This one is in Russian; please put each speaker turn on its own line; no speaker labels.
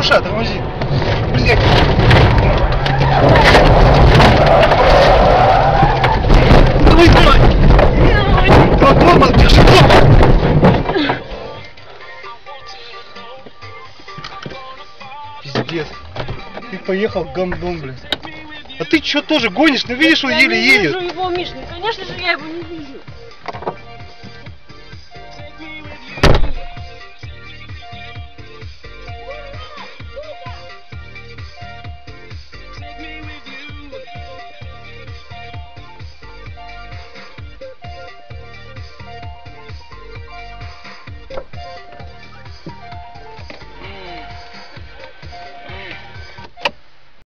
Миша, тормози. Блять. Давай, давай. Тормоз, держи, тормоз. Пиздец. Ты поехал в гандон, блядь. А ты чё тоже гонишь? Ну видишь, он еле едет.
Я не вижу его, Миш, ну конечно же я его не вижу.